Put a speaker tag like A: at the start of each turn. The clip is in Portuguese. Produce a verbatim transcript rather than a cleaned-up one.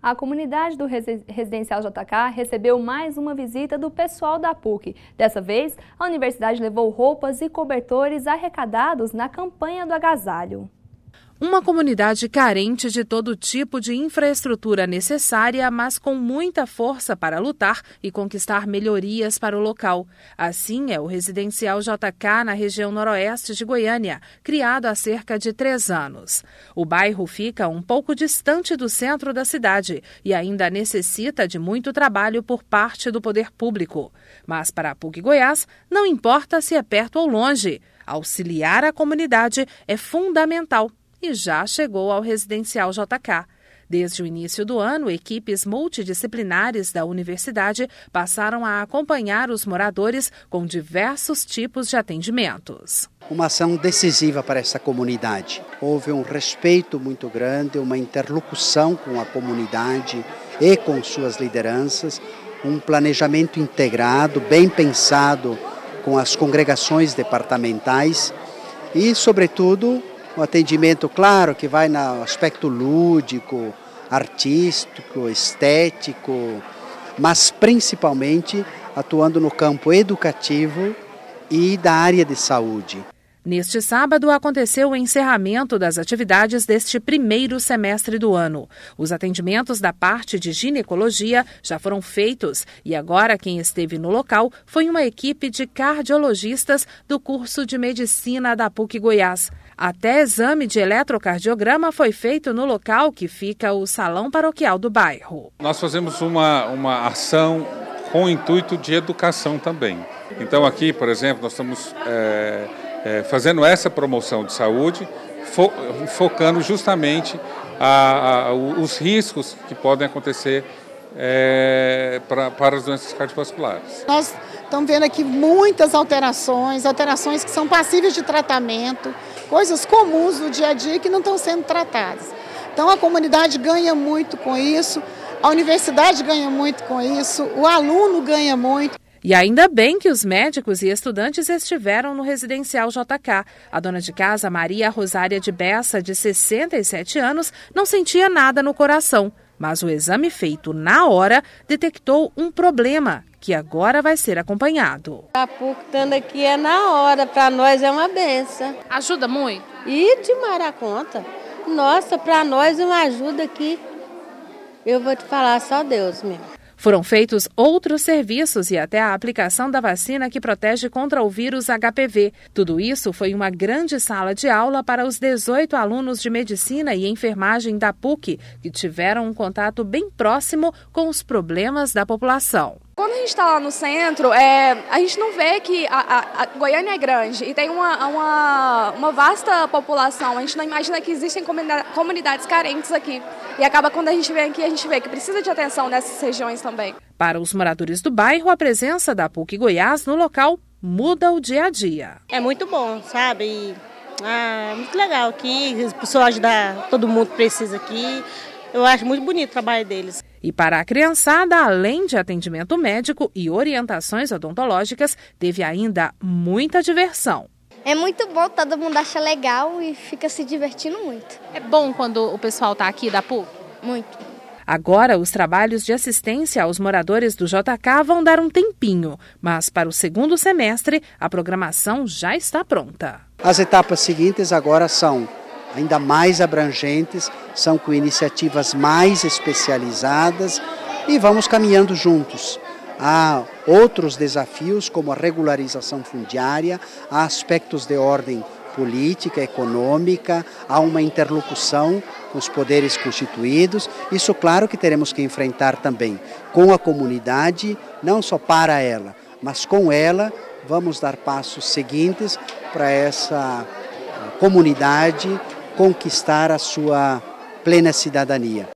A: A comunidade do Residencial J K recebeu mais uma visita do pessoal da P U C. Dessa vez, a universidade levou roupas e cobertores arrecadados na campanha do agasalho.
B: Uma comunidade carente de todo tipo de infraestrutura necessária, mas com muita força para lutar e conquistar melhorias para o local. Assim é o Residencial J K na região noroeste de Goiânia, criado há cerca de três anos. O bairro fica um pouco distante do centro da cidade e ainda necessita de muito trabalho por parte do poder público. Mas para a P U C Goiás, não importa se é perto ou longe, auxiliar a comunidade é fundamental. E já chegou ao Residencial J K. Desde o início do ano, equipes multidisciplinares da universidade passaram a acompanhar os moradores com diversos tipos de atendimentos.
C: Uma ação decisiva para essa comunidade. Houve um respeito muito grande, uma interlocução com a comunidade e com suas lideranças, um planejamento integrado, bem pensado com as congregações departamentais e, sobretudo, um atendimento, claro, que vai no aspecto lúdico, artístico, estético, mas principalmente atuando no campo educativo e da área de saúde.
B: Neste sábado aconteceu o encerramento das atividades deste primeiro semestre do ano. Os atendimentos da parte de ginecologia já foram feitos e agora quem esteve no local foi uma equipe de cardiologistas do curso de medicina da P U C Goiás. Até exame de eletrocardiograma foi feito no local que fica o salão paroquial do bairro.
D: Nós fazemos uma, uma ação com o intuito de educação também. Então aqui, por exemplo, nós estamos é, é, fazendo essa promoção de saúde, fo, focando justamente a, a, os riscos que podem acontecer é, pra, para as doenças cardiovasculares.
E: Nós estamos vendo aqui muitas alterações, alterações que são passíveis de tratamento, coisas comuns do dia a dia que não estão sendo tratadas. Então a comunidade ganha muito com isso, a universidade ganha muito com isso, o aluno ganha muito.
B: E ainda bem que os médicos e estudantes estiveram no Residencial J K. A dona de casa, Maria Rosária de Bessa, de sessenta e sete anos, não sentia nada no coração. Mas o exame feito na hora detectou um problema, que agora vai ser acompanhado.
F: A P U C estando aqui é na hora, para nós é uma benção.
B: Ajuda muito?
F: E demais a conta. Nossa, para nós é uma ajuda aqui. Eu vou te falar, só Deus mesmo.
B: Foram feitos outros serviços e até a aplicação da vacina que protege contra o vírus H P V. Tudo isso foi uma grande sala de aula para os dezoito alunos de medicina e enfermagem da P U C, que tiveram um contato bem próximo com os problemas da população.
G: Quando a gente está lá no centro, é, a gente não vê que a, a, a Goiânia é grande e tem uma, uma, uma vasta população. A gente não imagina que existem comunidades carentes aqui. E acaba quando a gente vem aqui, a gente vê que precisa de atenção nessas regiões também.
B: Para os moradores do bairro, a presença da P U C Goiás no local muda o dia a dia.
H: É muito bom, sabe? E, ah, é muito legal aqui, o pessoal ajudar todo mundo que precisa aqui. Eu acho muito bonito o trabalho deles.
B: E para a criançada, além de atendimento médico e orientações odontológicas, teve ainda muita diversão.
I: É muito bom, todo mundo acha legal e fica se divertindo muito.
J: É bom quando o pessoal está aqui da P U C?
I: Muito.
B: Agora, os trabalhos de assistência aos moradores do J K vão dar um tempinho, mas para o segundo semestre, a programação já está pronta.
C: As etapas seguintes agora são ainda mais abrangentes, são com iniciativas mais especializadas e vamos caminhando juntos. Há outros desafios, como a regularização fundiária, há aspectos de ordem política, econômica, há uma interlocução com os poderes constituídos. Isso, claro, que teremos que enfrentar também com a comunidade, não só para ela, mas com ela vamos dar passos seguintes para essa comunidade conquistar a sua plena cidadania.